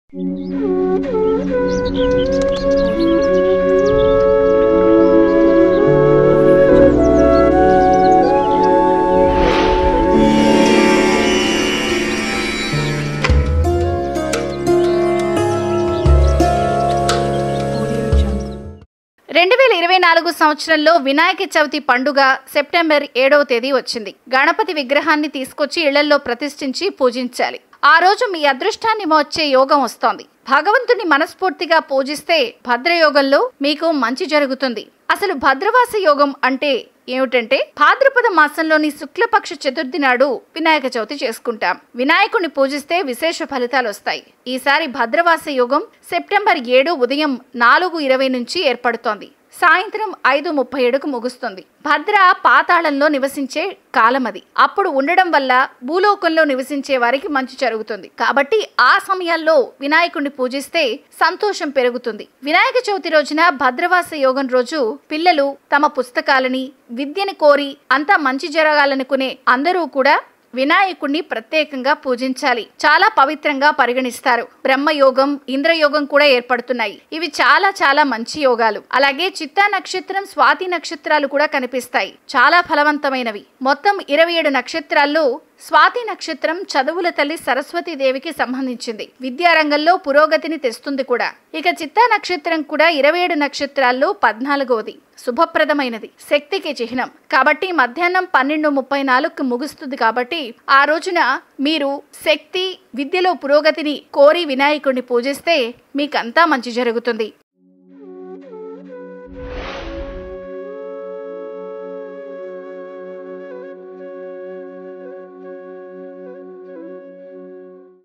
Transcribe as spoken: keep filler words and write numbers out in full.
రెండు వేల ఇరవై నాలుగు సంవత్సరంలో వినాయక చవితి పండుగ సెప్టెంబర్ ఏడవ తేదీ వచ్చింది. గణపతి విగ్రహాన్ని తీసుకొచ్చి ఇళ్లలో ప్రతిష్ఠించి పూజించాలి. ఆ రోజు మీ అదృష్టాన్ని మోర్చే యోగం వస్తోంది. భగవంతుని మనస్ఫూర్తిగా పూజిస్తే భద్రయోగంలో మీకు మంచి జరుగుతుంది. అసలు భద్రవాస యోగం అంటే ఏమిటంటే, భాద్రపద మాసంలోని శుక్లపక్ష చతుర్థి నాడు వినాయక చవితి చేసుకుంటాం. వినాయకుడిని పూజిస్తే విశేష ఫలితాలు వస్తాయి. ఈసారి భద్రవాస యోగం సెప్టెంబర్ ఏడు ఉదయం నాలుగు ఇరవై నుంచి ఏర్పడుతోంది. సాయంత్రం ఐదు ముప్పై ఏడుకు ముగుస్తుంది. భద్ర పాతాళంలో నివసించే కాలం అది. అప్పుడు ఉండడం వల్ల భూలోకంలో నివసించే వారికి మంచి జరుగుతుంది. కాబట్టి ఆ సమయాల్లో వినాయకుడిని పూజిస్తే సంతోషం పెరుగుతుంది. వినాయక చవితి రోజున భద్రవాస యోగం రోజు పిల్లలు తమ పుస్తకాలని, విద్యని కోరి అంతా మంచి జరగాలనుకునే అందరూ కూడా వినాయకుడిని ప్రత్యేకంగా పూజించాలి. చాలా పవిత్రంగా పరిగణిస్తారు. బ్రహ్మయోగం, ఇంద్రయోగం కూడా ఏర్పడుతున్నాయి. ఇవి చాలా చాలా మంచి యోగాలు. అలాగే చిత్తా నక్షత్రం, స్వాతి నక్షత్రాలు కూడా కనిపిస్తాయి. చాలా ఫలవంతమైనవి. మొత్తం ఇరవై ఏడు నక్షత్రాల్లో స్వాతి నక్షత్రం చదువుల తల్లి సరస్వతీ దేవికి సంబంధించింది. విద్యారంగంలో పురోగతిని తెస్తుంది కూడా. ఇక చిత్తా నక్షత్రం కూడా ఇరవై ఏడు నక్షత్రాల్లో పద్నాలుగవది. శుభప్రదమైనది, శక్తికి చిహ్నం. కాబట్టి మధ్యాహ్నం పన్నెండు ముప్పై నాలుగుకి ముగుస్తుంది. కాబట్టి ఆ రోజున మీరు శక్తి, విద్యలో పురోగతిని కోరి వినాయకుడిని పూజిస్తే మీకంతా మంచి జరుగుతుంది.